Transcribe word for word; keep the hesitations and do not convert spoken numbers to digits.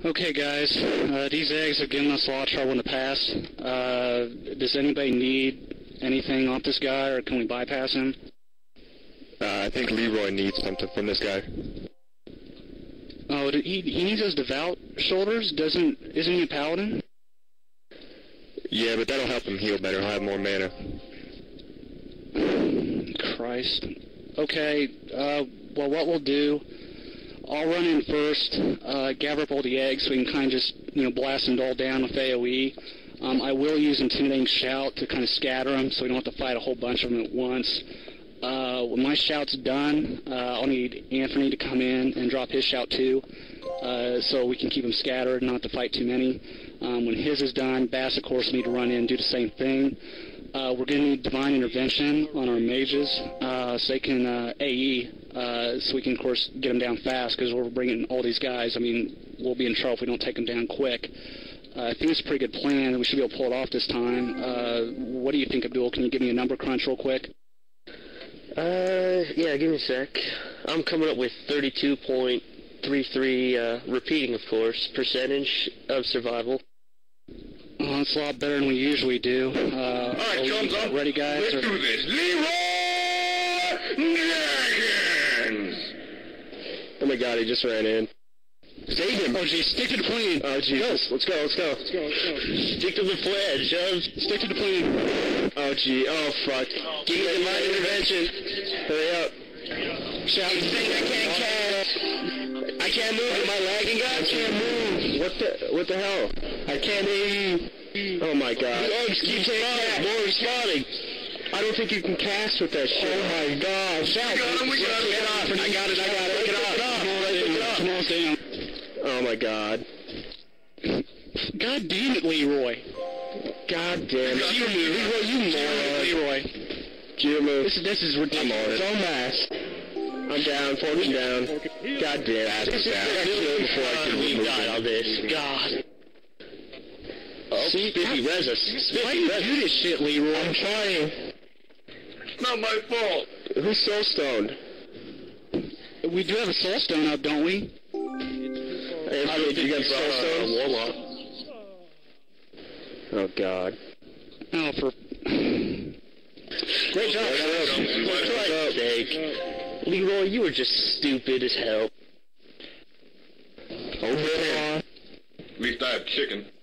Okay, guys, uh, these eggs have given us a lot of trouble in the past. Uh, does anybody need anything off this guy, or can we bypass him? Uh, I think Leroy needs something from this guy. Oh, he, he needs those devout shoulders? Doesn't, isn't he a paladin? Yeah, but that'll help him heal better. He'll have more mana. Christ. Okay, uh, well, what we'll do, I'll run in first, uh, gather up all the eggs so we can kind of just, you know, blast them all down with A O E. Um, I will use Intimidating Shout to kind of scatter them so we don't have to fight a whole bunch of them at once. Uh, when my shout's done, uh, I'll need Anthony to come in and drop his shout too, uh, so we can keep them scattered and not have to fight too many. Um, when his is done, Bass, of course, will need to run in and do the same thing. Uh, we're going to need Divine Intervention on our mages, uh, so they can uh, A E, uh, so we can, of course, get them down fast, because we're bringing all these guys. I mean, we'll be in trouble if we don't take them down quick. Uh, I think it's a pretty good plan. We should be able to pull it off this time. Uh, what do you think, Abdul? Can you give me a number crunch real quick? Uh, yeah, give me a sec. I'm coming up with thirty-two point three three, uh, repeating, of course, percentage of survival. Oh, that's a lot better than we usually do. Uh, Alright, chums, up. Ready, guys? Let's or... do this. Leroy Jenkins! Oh my god, he just ran in. Save him! Oh, geez, stick to the plan! Oh, Jesus. Let's go, let's go. Let's go, let's go. Stick to the plan, chums. Stick to the plan. Oh, gee. Oh, fuck. Give me Divine Intervention. Hurry up. Shout. I can't cast. I can't move. Am I lagging, guys? I can't move. What the, what the hell? I can't hear. Oh my god. The eggs keep spawning. More spawning. I don't think you can cast with that shit. Oh my god. Shout. We got him, we got him. Get off. I got it, I got it. Get off. Come on, down. Oh my god. God damn it, Leroy. God damn it. You move. Leroy, you moron. Leroy. Jimmy. This is, this is ridiculous. Don't mess. I'm down, forking down. God damn it. This is I the killed before I could we move got it. all this. God. Oh, Spiffy, res us. Why do you do this shit, Leroy? I'm trying. It's not my fault. Who's soul stoned? We do have a soul stone up, don't we? Hey, I don't think you got you soul brought a stones? warlock. Oh god. Oh, for... Great job. For Christ's sake. Leroy, you were just stupid as hell. Over there. At least I have chicken.